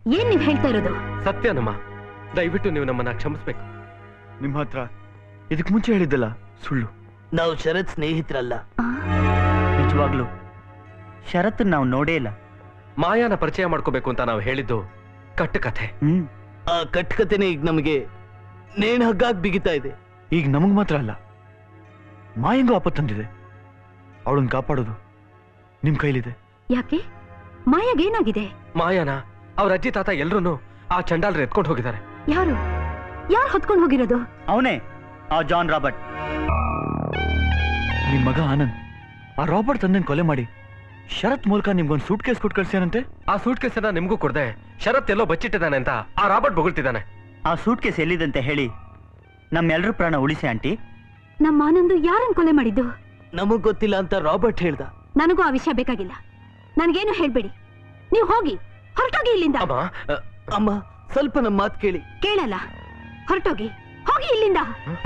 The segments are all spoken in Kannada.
ಏನ್ ನೀವ್ ಹೇಳ್ತಾ ಇರೋದು? ಸತ್ಯನಮ್ಮ, ದಯವಿಟ್ಟು ನೀವು ನಮ್ಮನ್ನ ಕ್ಷಮಿಸ್ಬೇಕು. ನಿಮ್ಮ ಹತ್ರ ಇದಕ್ ಮುಂಚೆ ಹೇಳಿದ್ದಲ್ಲ ಸುಳ್ಳು. ನಾವು ಶರತ್ ಸ್ನೇಹಿತರಲ್ಲ. ನಿಜವಾಗ್ಲು ಶರತ್ ನಾವು ನೋಡೇ ಇಲ್ಲ. ಮಾಯಾನ ಪರಿಚಯ ಮಾಡ್ಕೋಬೇಕು ಅಂತ ನಾವು ಹೇಳಿದ್ದು ಕಟ್ಟುಕಥೆ. ಆ ಕಟ್ಟುಕಥೆನೇ ಈಗ ನಮಗೆ ನೇಣು ಹಗ್ಗಾಗಿ ಬಿಗಿತಾ ಇದೆ. ಈಗ ನಮಗ್ ಮಾತ್ರ ಅಲ್ಲ, ಮಾಯಂಗೂ ಆಪತ್ತು ತಂದಿದೆ. ಅವಳನ್ನ ಕಾಪಾಡೋದು ನಿಮ್ ಕೈಲಿದೆ. ಯಾಕೆ? ಮಾಯಾಗೇನಾಗಿದೆ? ಮಾಯಾನ ಅವ್ರ ಅಜ್ಜಿ ತಾತ ಎಲ್ರೂ ಆ ಚಂಡಾಲ್ರು ಎತ್ಕೊಂಡು ಹೋಗಿದ್ದಾರೆ. ಯಾರು ಹೊತ್ಕೊಂಡು ಹೋಗಿರೋದು? ಅವನೇ, ಆ ಜಾನ್ ರಾಬರ್ಟ್. ನಿಮ್ ಮಗ ಆನಂದ್ ಆ ರಾಬರ್ಟ್ ತಂದೆನ್ ಕೊಲೆ ಮಾಡಿ ಶರತ್ ಮೂಲಕ ನಿಮ್ಗೊಂದು ಸೂಟ್ ಕೇಸ್ ಕೊಟ್ಟು ಕಳ್ಸ್ಯಾನಂತೆ. ಆ ಸೂಟ್ ಕೇಸನ್ನ ನಿಮ್ಗೂ ಕೊಡದೆ ಶರತ್ ಎಲ್ಲೋ ಬಚ್ಚಿಟ್ಟಿದ್ದಾನೆ ಅಂತ ಆ ರಾಬರ್ಟ್ ಬೊಗಳ್ತಿದ್ದಾನೆ. ಆ ಸೂಟ್ ಕೇಸ್ ಎಲ್ಲಿದಂತೆ ಹೇಳಿ ನಮ್ಮೆಲ್ಲರೂ ಪ್ರಾಣ ಉಳಿಸಿ ಆಂಟಿ. ನಮ್ಮ ಆನಂದು ಯಾರನ್ನ ಕೊಲೆ ಮಾಡಿದ್ದು? ನಮಗ್ ಗೊತ್ತಿಲ್ಲ ಅಂತ ರಾಬರ್ಟ್ ಹೇಳ್ದ. ನನಗೂ ಆ ವಿಷಯ ಬೇಕಾಗಿಲ್ಲ. ನನಗೇನು ಹೇಳ್ಬೇಡಿ. ನೀವು ಹೋಗಿ, ಹೊರಟೋಗಿ ಇಲ್ಲಿಂದ. ಅಮ್ಮ, ಸ್ವಲ್ಪ ನಮ್ಮ ಮಾತು ಕೇಳಿ. ಕೇಳಲ್ಲ, ಹೊರಟೋಗಿ, ಹೋಗಿ ಇಲ್ಲಿಂದ.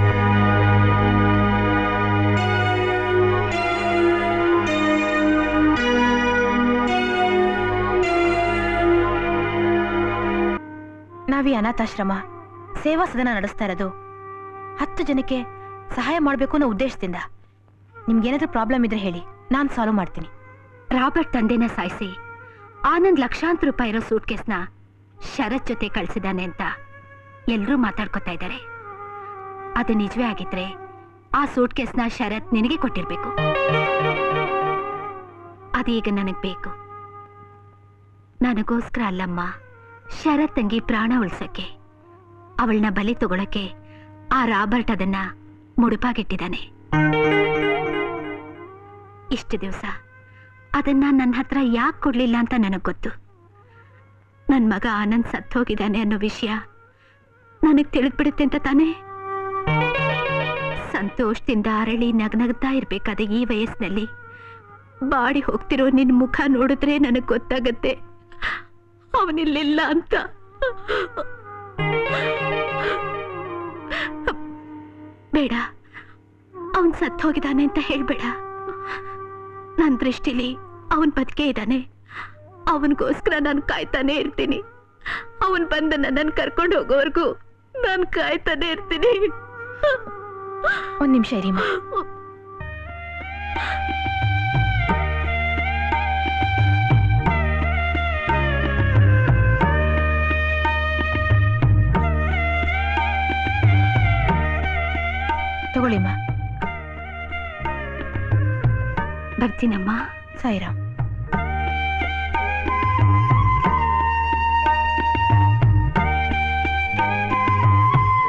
ನಾವೀ ಅನಾಥಾಶ್ರಮ ಸೇವಾ ಸದನ ನಡೆಸ್ತಾ ಇರೋದು 10 ಜನಕ್ಕೆ ಸಹಾಯ ಮಾಡಬೇಕು ಅನ್ನೋ ಉದ್ದೇಶದಿಂದ. ನಿಮ್ಗೇನಾದ್ರೂ ಪ್ರಾಬ್ಲಮ್ ಇದ್ರೆ ಹೇಳಿ, ನಾನು ಸಾಲ್ವ್ ಮಾಡ್ತೀನಿ. ರಾಬರ್ಟ್ ತಂದೆನ ಸಾಯಿಸಿ ಆನಂದ್ ಲಕ್ಷಾಂತರ ರೂಪಾಯಿ ಇರೋ ಸೂಟ್ ಕೇಸ್ನ ಶರತ್ ಜೊತೆ ಕಳ್ಸಿದಾನೆ ಅಂತ ಎಲ್ರೂ ಮಾತಾಡ್ಕೊತಾ ಇದ್ದಾರೆ. ಅದು ನಿಜವೇ ಆಗಿದ್ರೆ ಆ ಸೂಟ್ ಕೇಸ್ನ ಶರತ್ ನಿನಗೆ ಕೊಟ್ಟಿರ್ಬೇಕು. ಅದೀಗ ನನಗ್ ಬೇಕು. ನನಗೋಸ್ಕರ ಅಲ್ಲಮ್ಮ, ಶರತ್ ತಂಗಿ ಪ್ರಾಣ ಉಳ್ಸಕ್ಕೆ, ಅವಳನ್ನ ಬಲಿ ತಗೊಳಕ್ಕೆ ಆ ರಾಬರ್ಟ್ ಅದನ್ನ ಮುಡುಪಾಗಿಟ್ಟಿದ್ದಾನೆ. ಇಷ್ಟು ದಿವಸ ಅದನ್ನ ನನ್ನ ಹತ್ರ ಯಾಕೆ ಕೊಡ್ಲಿಲ್ಲ ಅಂತ ನನಗ್ ಗೊತ್ತು. ನನ್ ಮಗ ಆನಂದ್ ಸತ್ತೋಗಿದ್ದಾನೆ ಅನ್ನೋ ವಿಷಯ ನನಗ್ ತಿಳಿದ್ಬಿಡುತ್ತೆ ಅಂತ ತಾನೇ. ಸಂತೋಷದಿಂದ ಅರಳಿ ನಗ್ನಗ್ತಾ ಇರ್ಬೇಕಾದ ಈ ವಯಸ್ಸಿನಲ್ಲಿ ಬಾಡಿ ಹೋಗ್ತಿರೋ ನಿನ್ ಮುಖ ನೋಡಿದ್ರೆ ನನಗ್ ಗೊತ್ತಾಗತ್ತೆ ಅವನಿಲ್ಲಿಲ್ಲ ಅಂತ. ಬೇಡ, ಅವನ್ ಸತ್ತು ಹೋಗಿದ್ದಾನೆ ಅಂತ ಹೇಳ್ಬೇಡ. ನನ್ನ ದೃಷ್ಟಿಲಿ ಅವನ್ ಬದುಕೇ ಇದ್ದಾನೆ. ಅವನಿಗೋಸ್ಕರ ನಾನು ಕಾಯ್ತಾನೆ ಇರ್ತೀನಿ. ಅವನ್ ಬಂದ ನನ್ನನ್ನು ಕರ್ಕೊಂಡು ಹೋಗೋವರೆಗೂ ನಾನು ಕಾಯ್ತಾನೆ ಇರ್ತೀನಿ. ಒಂದ್ ನಿಮಿಷ ಇರಿಮ್ಮ. ತಗೊಳ್ಳಿಮ್ಮ. ಬರ್ತೀನಮ್ಮ. ಸಾಯಿರಾಮ್.